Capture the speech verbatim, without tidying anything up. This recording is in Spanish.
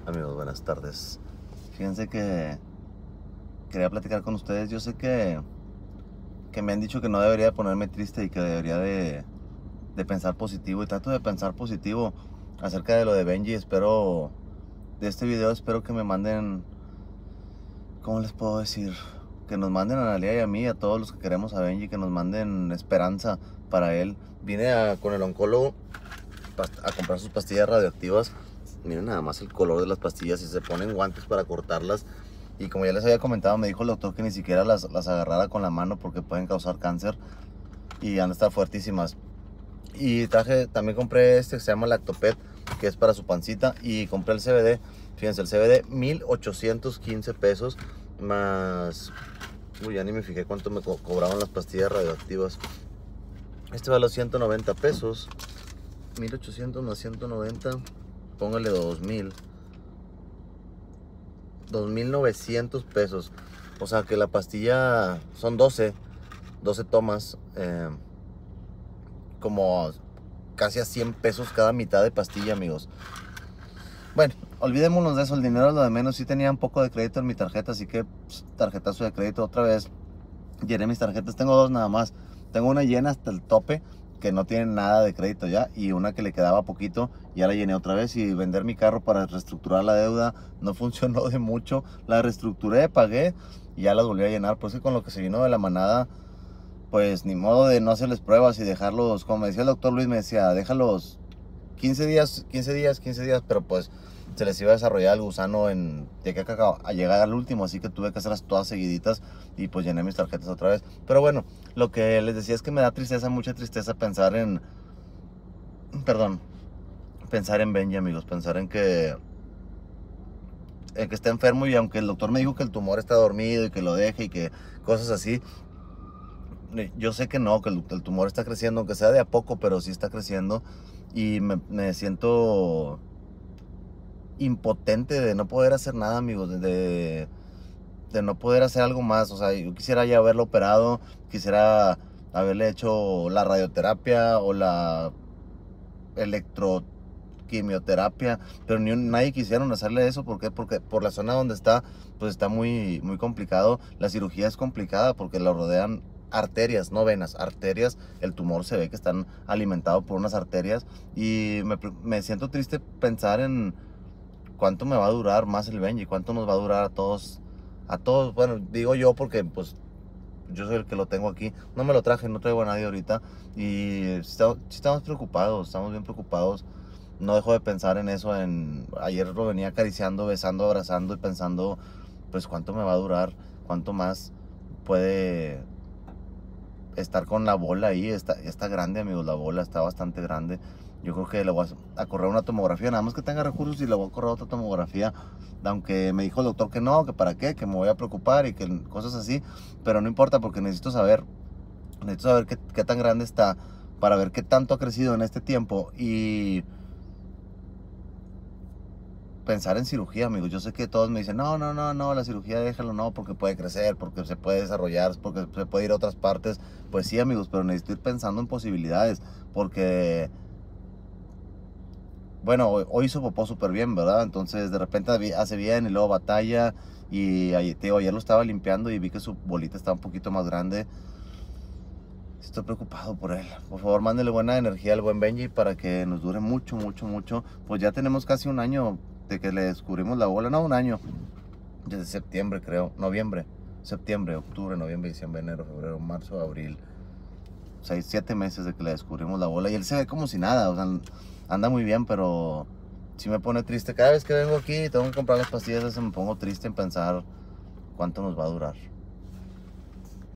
Amigos, buenas tardes. Fíjense que quería platicar con ustedes. Yo sé que, que me han dicho que no debería de ponerme triste y que debería de, de pensar positivo. Y trato de pensar positivo acerca de lo de Benji. Espero, de este video, espero que me manden, ¿cómo les puedo decir? Que nos manden a Analia y a mí, a todos los que queremos a Benji, que nos manden esperanza para él. Vine a, con el oncólogo a comprar sus pastillas radioactivas. Miren nada más el color de las pastillas y se ponen guantes para cortarlas. Y como ya les había comentado, me dijo el doctor que ni siquiera las, las agarrara con la mano porque pueden causar cáncer y han de estar fuertísimas. Y traje, también compré este que se llama Lactopet, que es para su pancita. Y compré el C B D. Fíjense, el C B D, mil ochocientos quince pesos más... Uy, ya ni me fijé cuánto me co cobraban las pastillas radioactivas. Este vale ciento noventa pesos. mil ochocientos más ciento noventa, póngale dos mil. dos mil novecientos pesos. O sea que la pastilla son doce, doce tomas. Eh, como casi a cien pesos cada mitad de pastilla, amigos. Bueno, olvidémonos de eso, el dinero es lo de menos. Sí tenía un poco de crédito en mi tarjeta, así que pues, tarjetazo de crédito otra vez. Llené mis tarjetas, tengo dos nada más. Tengo una llena hasta el tope, que no tiene nada de crédito ya, y una que le quedaba poquito, ya la llené otra vez. Y vender mi carro para reestructurar la deuda no funcionó de mucho. La reestructuré, pagué y ya la volví a llenar. Por eso con lo que se vino de la manada, pues ni modo de no hacerles pruebas y dejarlos, como me decía el doctor Luis, me decía, déjalos quince días, quince días, quince días, pero pues se les iba a desarrollar el gusano en, de que a llegar al último, así que tuve que hacerlas todas seguiditas y pues llené mis tarjetas otra vez. Pero bueno, lo que les decía es que me da tristeza, mucha tristeza pensar en, perdón, pensar en Benji, amigos, pensar en que, en que está enfermo, y aunque el doctor me dijo que el tumor está dormido y que lo deje y que cosas así, yo sé que no, que el, el tumor está creciendo, aunque sea de a poco, pero sí está creciendo. Y me, me siento impotente de no poder hacer nada, amigos, de, de no poder hacer algo más. O sea, yo quisiera ya haberlo operado, quisiera haberle hecho la radioterapia o la electroquimioterapia, pero ni un, nadie quisieron hacerle eso. ¿Por qué? Porque por la zona donde está, pues está muy, muy complicado. La cirugía es complicada porque la rodean arterias, no venas, arterias. El tumor se ve que están alimentados por unas arterias. Y me, me siento triste pensar en cuánto me va a durar más el Benji, cuánto nos va a durar a todos, a todos. Bueno, digo yo porque pues yo soy el que lo tengo aquí. No me lo traje, no traigo a nadie ahorita. Y estamos, estamos preocupados, estamos bien preocupados. No dejo de pensar en eso. En, ayer lo venía acariciando, besando, abrazando y pensando, pues cuánto me va a durar, cuánto más puede estar con la bola ahí. Está, está grande, amigos, la bola está bastante grande. Yo creo que le voy a, a correr una tomografía, nada más que tenga recursos, y le voy a correr otra tomografía. Aunque me dijo el doctor que no, que para qué, que me voy a preocupar y que cosas así. Pero no importa, porque necesito saber, necesito saber qué, qué tan grande está, para ver qué tanto ha crecido en este tiempo. Y pensar en cirugía, amigos. Yo sé que todos me dicen, no, no, no, no, la cirugía déjalo, no, porque puede crecer, porque se puede desarrollar, porque se puede ir a otras partes. Pues sí, amigos, pero necesito ir pensando en posibilidades, porque, bueno, hoy, hoy hizo popó súper bien, ¿verdad? Entonces de repente hace bien y luego batalla. Y ayer, te digo, ayer lo estaba limpiando y vi que su bolita estaba un poquito más grande. Estoy preocupado por él. Por favor, mándele buena energía al buen Benji para que nos dure mucho, mucho, mucho. Pues ya tenemos casi un año de que le descubrimos la bola. No, un año. Desde septiembre, creo. Noviembre. Septiembre, octubre, noviembre, diciembre, enero, febrero, marzo, abril. Seis, siete meses de que le descubrimos la bola. Y él se ve como si nada. O sea, anda muy bien, pero sí me pone triste. Cada vez que vengo aquí y tengo que comprar las pastillas, me pongo triste en pensar cuánto nos va a durar.